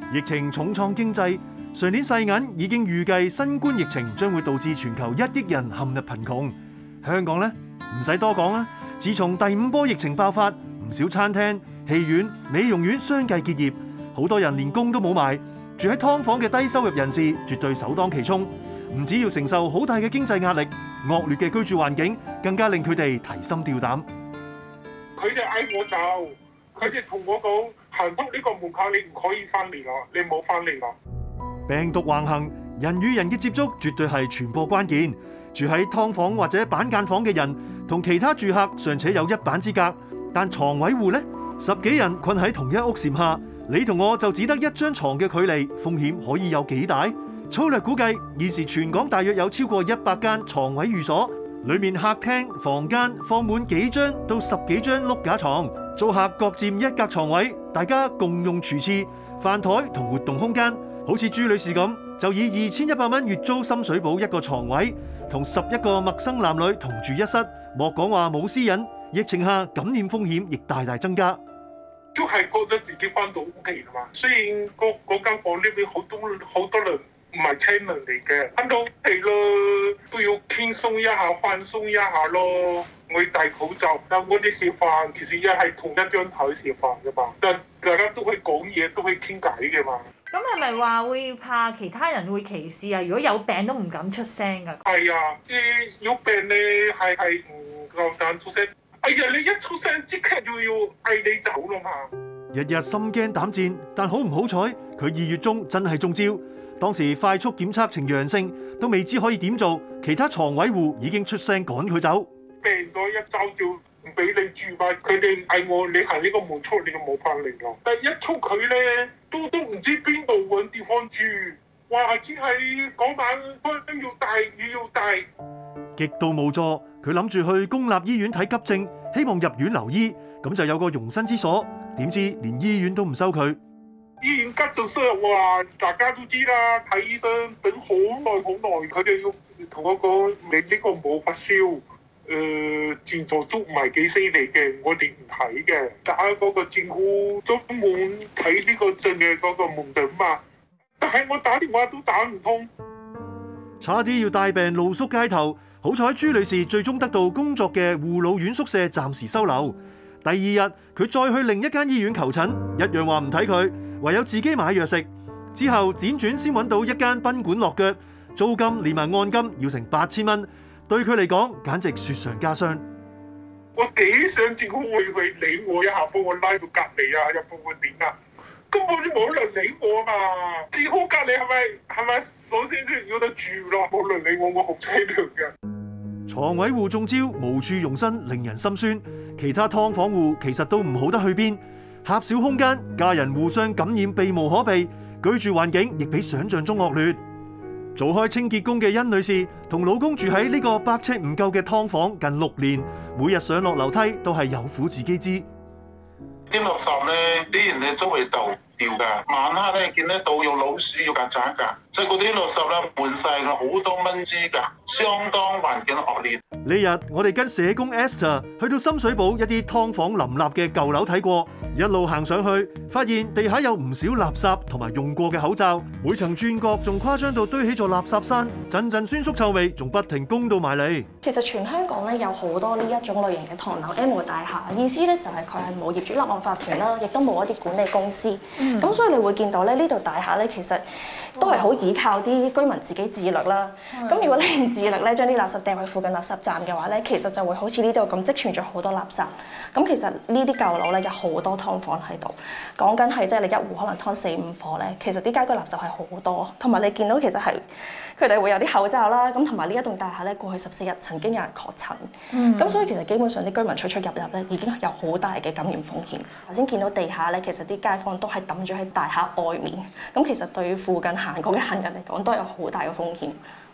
疫情重創經濟，上年世銀已經預計新冠疫情將會導致全球1億人陷入貧窮。香港呢，唔使多講啦，自從第5波疫情爆發，唔少餐廳、戲院、美容院相繼結業，好多人連工都冇埋。住喺劏房嘅低收入人士絕對首當其衝，唔止要承受好大嘅經濟壓力，惡劣嘅居住環境更加令佢哋提心吊膽。 佢哋嗌我走，佢哋同我講行出呢個門口，你唔可以翻嚟啦，你冇翻嚟啦。 病毒橫行，人與人嘅接觸絕對係傳播關鍵。住喺劏房或者板間房嘅人，同其他住客尚且有一板之隔，但床位戶呢，10幾人困喺同一屋檐下，你同我就只得一張床嘅距離，風險可以有幾大？粗略估計，現時全港大約有超過100間床位寓所，裏面客廳、房間放滿幾張到10幾張碌架床，租客各佔1格床位，大家共用廚廁、飯台同活動空間。好似朱女士咁，就以2100蚊月租深水埗1個床位，同11個陌生男女同住一室，莫講話冇私隱，疫情下感染風險亦大大增加。 都係覺得自己翻到屋企啦嘛，雖然嗰間房呢邊好多人唔係親人嚟嘅，翻到屋企咯都要輕鬆一下、放鬆一下咯。我戴口罩，但我哋食飯其實一係同一張台食飯嘅嘛，但大家都可以講嘢，都可以傾偈嘅嘛。 咁係咪話會怕其他人會歧視啊？如果有病都唔敢出聲㗎？ 係啊，有病咧係唔夠膽出聲。哎呀，你一出聲即刻就要嗌你走啦嘛！ 日日心驚膽戰，但好唔好彩，佢2月中真係中招。當時快速檢測呈陽性，都未知可以點做，其他床位戶已經出聲趕佢走。 病咗一周就唔俾你住嘛，佢哋嗌我你行呢個門出，你就冇翻嚟咯。但一出佢咧，都唔知邊度揾地方住，哇！只係嗰晚風要大雨要大， 極度無助。佢諗住去公立醫院睇急症，希望入院留醫，咁就有個容身之所。點知連醫院都唔收佢。 醫院急症室話大家都知啦，睇醫生等好耐，佢哋要同我講你呢個冇發燒，症狀都唔係幾犀利嘅，我哋唔睇嘅，打嗰個政府專門睇呢個症嘅嗰個門診嘛。但係我打電話都打唔通， 差啲要帶病露宿街頭。好彩朱女士最終得到工作嘅護老院宿舍暫時收留。第2日佢再去另一間醫院求診，一樣話唔睇佢，唯有自己買藥食。之後輾轉先揾到一間賓館落腳，租金連埋按金要成8000蚊，對佢嚟講簡直雪上加霜。 我幾想政府會理我一下，幫我拉到隔離啊，又幫我點啊，根本都冇人理我嘛。政府隔離係咪首先先有得住咯？冇人理我好凄涼嘅。 床位戶中招，無處容身，令人心酸。其他劏房戶其實都唔好得去邊，狹小空間，家人互相感染避無可避，居住環境亦比想象中惡劣。做開清潔工嘅甄女士同老公住喺呢個100尺唔夠嘅劏房近6年，每日上落樓梯都係有苦自己知。 啲垃圾咧，啲人咧周圍掉㗎，晚黑咧見得到有老鼠、有曱甴㗎，即係嗰啲垃圾咧滿晒㗎，好多蚊滋㗎，相當環境惡劣。 呢日我哋跟社工 Esther 去到深水埗一啲劏房林立嘅舊樓睇過，一路行上去，發現地下有唔少垃圾同埋用過嘅口罩，每層轉角仲誇張到堆起座垃圾山，陣陣酸餿臭味仲不停攻到埋嚟。 其實全香港咧有好多呢一種類型嘅唐樓 M 大廈，意思咧就係佢係冇業主立案法團啦，亦都冇一啲管理公司。咁所以你會見到咧呢度大廈咧其實都係好依靠啲居民自己自律啦。咁如果你唔自律咧，將啲垃圾掟去附近垃圾站嘅話咧，其實就會好似呢度咁積存咗好多垃圾。咁其實呢啲舊樓咧有好多劏房喺度，講緊係即係你一戶可能劏4-5夥咧，其實啲家居垃圾係好多，同埋你見到其實係佢哋會有啲口罩啦，咁同埋呢一棟大廈咧過去14日曾經有人確診，咁所以其實基本上啲居民出出入入咧已經有好大嘅感染風險。頭先見到地下咧，其實啲街坊都係抌咗喺大廈外面，咁其實對附近行過嘅行人嚟講都有好大嘅風險。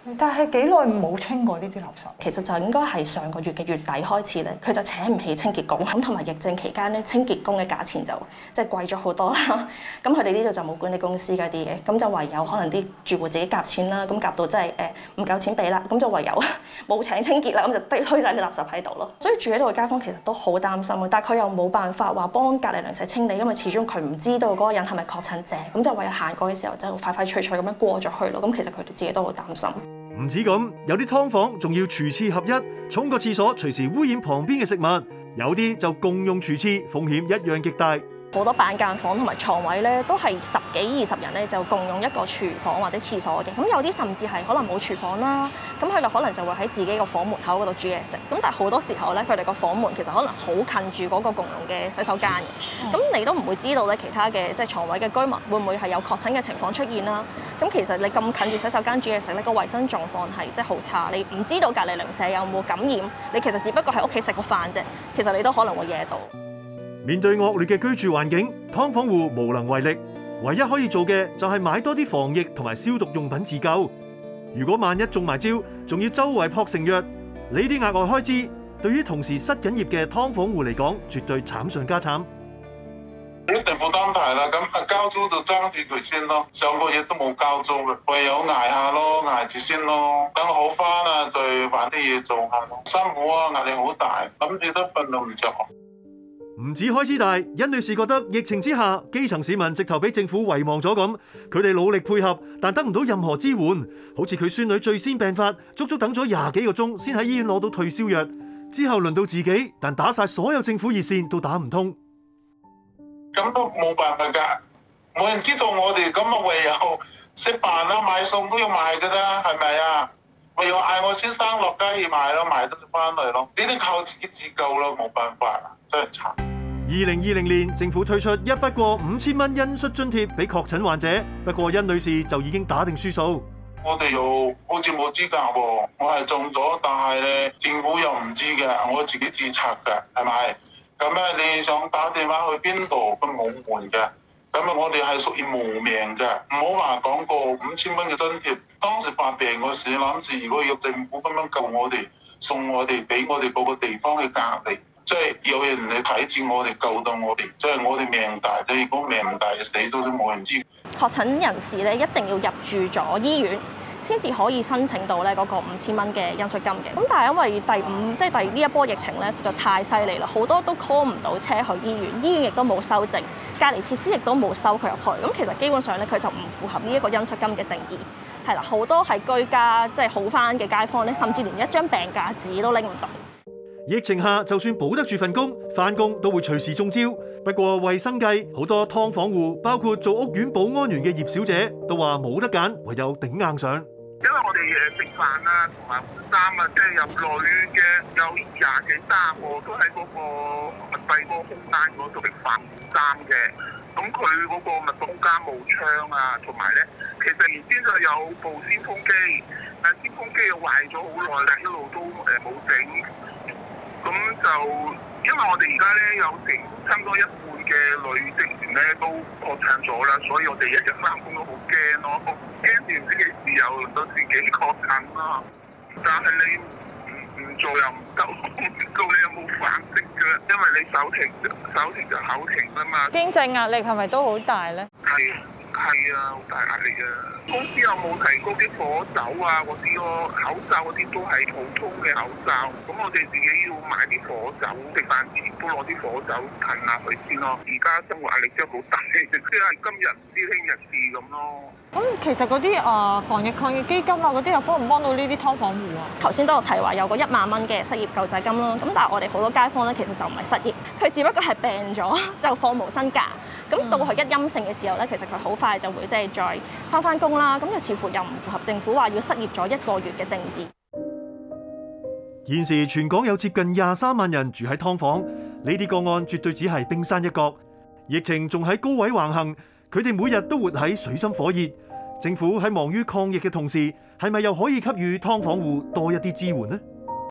但係幾耐冇清過呢啲垃圾？ 其實就應該係上個月嘅月底開始咧，佢就請唔起清潔工，咁同埋疫症期間咧，清潔工嘅價錢就即係貴咗好多啦。咁佢哋呢度就冇管理公司嗰啲嘅，咁就唯有可能啲住戶自己夾錢啦，咁夾到真係唔夠錢俾啦，咁就唯有冇請清潔啦，咁就推晒啲垃圾喺度咯。所以住喺度嘅街坊其實都好擔心嘅，但係佢又冇辦法話幫隔離鄰舍清理，因為始終佢唔知道嗰個人係咪確診者，咁就唯有行過嘅時候就快快脆脆咁樣過咗去咯。咁其實佢哋自己都好擔心。 唔止咁，有啲劏房仲要廚廁合一，沖個廁所隨時污染旁邊嘅食物，有啲就共用廚廁，風險一樣極大。 好多板間房同埋床位咧，都係10幾20人咧就共用一個廚房或者廁所嘅。咁有啲甚至係可能冇廚房啦，咁佢哋可能就會喺自己個房門口嗰度煮嘢食。咁但係好多時候咧，佢哋個房門其實可能好近住嗰個共用嘅洗手間嘅。咁你都唔會知道咧，其他嘅即係床位嘅居民會唔會係有確診嘅情況出現啦？咁其實你咁近住洗手間煮嘢食咧，個衞生狀況係即係好差。你唔知道隔離鄰舍有冇感染，你其實只不過喺屋企食個飯啫，其實你都可能會惹到。 面對惡劣嘅居住環境，劏房戶無能為力，唯一可以做嘅就係買多啲防疫同埋消毒用品自救。如果萬一中埋招，仲要周圍撲成藥，呢啲額外開支對於同時失緊業嘅劏房戶嚟講，絕對慘上加慘。 一定負擔大啦，咁交租就爭住佢先咯。上個月都冇交租嘅，唯有捱下咯，捱住先咯。等好翻啊，再揾啲嘢做下咯。辛苦啊，壓力好大，諗住都瞓到唔着。 唔止開支大，甄女士覺得疫情之下，基層市民直頭俾政府遺忘咗咁，佢哋努力配合，但得唔到任何支援。好似佢孫女最先病發，足足等咗20幾個鐘先喺醫院攞到退燒藥，之後輪到自己，但打晒所有政府熱線都打唔通。 咁都冇辦法㗎，冇人知道我哋咁啊，唯有食飯啦、買餸都要買㗎啦，係咪啊？唯有嗌我先生落街去買咯，買咗就翻嚟咯。呢啲靠自己自救咯，冇辦法，真係慘。 2020年政府推出一筆過5000蚊恩恤津貼俾確診患者，不過甄女士就已經打定輸數。 我哋又好似冇資格喎，我係中咗，但係咧政府又唔知嘅，我自己註冊嘅，係咪？咁咧你想打電話去邊度都冇門嘅，咁啊我哋係屬於無名嘅，唔好話講過5000蚊嘅津貼。當時發病嗰時諗住，如果要政府咁樣救我哋，送我哋俾我哋嗰個地方去隔離，即係有人嚟睇住我哋，救到我哋，即係我哋命大。即係如果命唔大，死咗都冇人知。 確診人士咧一定要入住咗醫院，先至可以申請到咧嗰個5000蚊嘅恩恤金嘅。咁但係因為第呢一波疫情咧實在太犀利啦，好多都 call 唔到車去醫院，醫院亦都冇收症，隔離設施亦都冇收佢入去。咁其實基本上咧佢就唔符合呢一個恩恤金嘅定義。係啦，好多係居家即係好翻嘅街坊咧，甚至連一張病假紙都拎唔到。 疫情下，就算保得住份工，返工都會隨時中招。不過為生計，好多劏房戶，包括做屋苑保安員嘅葉小姐，都話冇得揀，唯有頂硬上。 因為我哋食飯啊，同埋換衫啊，即係有女嘅有20幾30個都喺嗰個密閉嗰個空間嗰度食飯換衫嘅。咁佢嗰個密封間冇窗啊，同埋咧，其實原先就有部鮮風機，但鮮風機又壞咗好耐啦，一路都冇整。咁就因為我哋而家咧有成差唔多一半嘅女職員咧都確診咗啦，所以我哋一日返工都好驚咯，驚住唔知幾時又輪到自己確診啦。但係你唔做又唔得，唔做你又冇飯食㗎，因為你手停就口停啦嘛。 經濟壓力係咪都好大咧？ 係啊，好大壓力啊！公司有冇提供啲火酒啊？嗰啲咯，口罩嗰啲都係普通嘅口罩。咁我哋自己要買啲火酒，食飯前都攞啲火酒噴下佢先咯。而家生活壓力真係好大，即係今日唔知聽日事咁咯。 咁其實嗰啲防疫抗疫基金啊，嗰啲又幫唔幫到呢啲劏房戶啊？ 頭先都有提話有個1萬蚊嘅失業救濟金啦。咁但係我哋好多街坊咧，其實就唔係失業，佢只不過係病咗就放無薪假。咁到佢一陰性嘅時候咧，其實佢好快就會即係再返工啦。咁就似乎又唔符合政府話要失業咗1個月嘅定義。 現時全港有接近23萬人住喺劏房，呢啲個案絕對只係冰山一角。疫情仲喺高位橫行，佢哋每日都活喺水深火熱。政府喺忙於抗疫嘅同時，係咪又可以給予劏房戶多一啲支援呢？